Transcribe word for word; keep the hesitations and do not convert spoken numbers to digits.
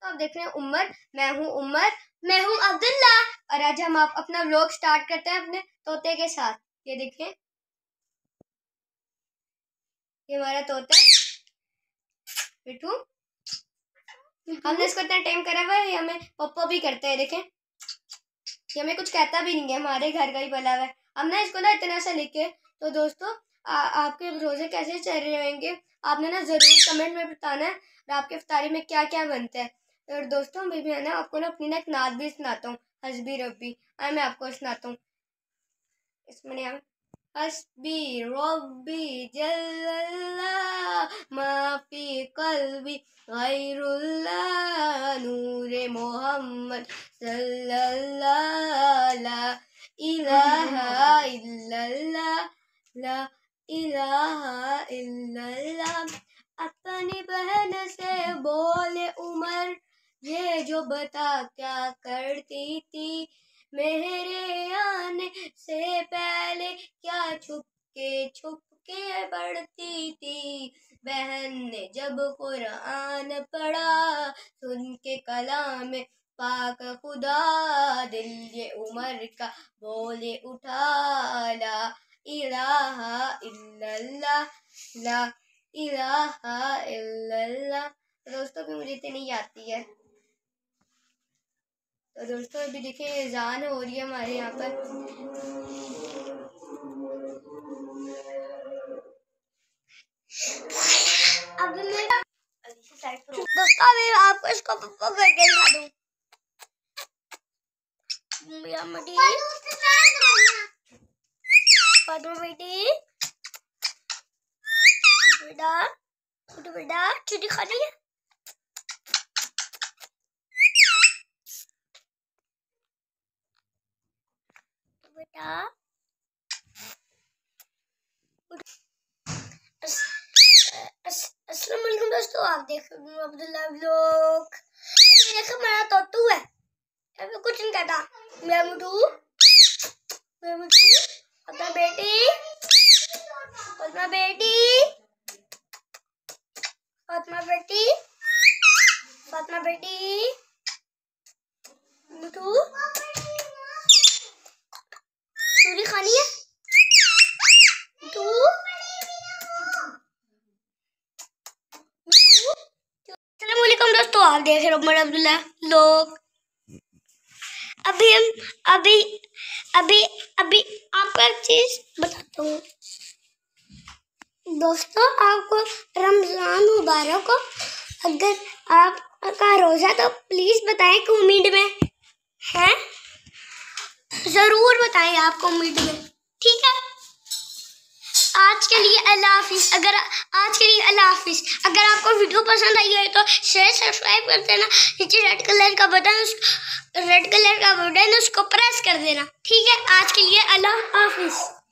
दोस्तों आप देख रहे हैं उमर, मैं हूँ उमर, मैं हूँ अब्दुल्ला और आज हम आप अपना व्लॉग स्टार्ट करते हैं अपने तोते के साथ। ये देखिए ये हमारा तोता मिठू, हमने इसको इतना टाइम करा हुआ है, हमें पप्पो भी करता है। देखें ये हमें कुछ कहता भी नहीं है, हमारे घर का ही पला हुआ है। हम ना इसको ना इतना सा लिखे। तो दोस्तों आ, आपके रोजे कैसे चल रहे होंगे आपने ना जरूर कमेंट में बताना है और आपके इफ्तारी में क्या क्या बनता है। और दोस्तों मैं भी है ना आपको ना अपनी ना एक नात भी सुनाता हूँ, हस्बी रब्बी। और मैं आपको सुनाता हूँ इसमें यहाँ हस्बी रब्बी जल्लल्लाह माफी कल्बी गैरुल्लाह नूरे मोहम्मद सल्लल्लाह ला इलाहा इल्लल्लाह ला इलाहा इल्लल्लाह। अपनी बहन से बोले उमर ये जो बता क्या करती थी, मेरे आने से पहले क्या छुप के छुप के पढ़ती थी। बहन ने जब कुरान पढ़ा सुन के कलाम पाक खुदा, दिल ये उमर का बोले उठा ला इलाहा इल्लल्लाह ला इलाहा इल्लल्लाह। दोस्तों भी मुझे इतनी नहीं आती है। तो दोस्तों अभी देखिए अजान हो रही है हमारे यहाँ पर। अब मैं दोस्तों अभी आपको इसको पप्पा करके दिखा दूँ। फातिमा बेटी बेटा बेटा चुटी खानी है। बेटा अस्सलाम वालेकुम दोस्तों, आप देख रहे हो अब्दुल्ला व्लॉग। देखो मेरा तोतू है, अभी कुछ नहीं कहता। मैं मुटू मैं मुटू अपना बेटी अपना बेटी फातिमा बेटी फातिमा बेटी मुटू चूरी खानी है मुटू। दोस्तों आप देख रहे हो उमर अब्दुल्ला लोग। अभी हम अभी अभी अभी आपको एक चीज बताता हूँ दोस्तों, आपको रमजान मुबारक हो। अगर आपका रोजा तो प्लीज बताएं कमेंट में, हैं जरूर बताएं आप कमेंट में, ठीक है। आज के लिए अल्लाह हाफिज। अगर आज के लिए अल्लाह हाफिज। अगर आपको वीडियो पसंद आई है तो शेयर सब्सक्राइब कर देना। नीचे रेड कलर का बटन उस रेड कलर का बटन उसको प्रेस कर देना, ठीक है। आज के लिए अल्लाह हाफिज।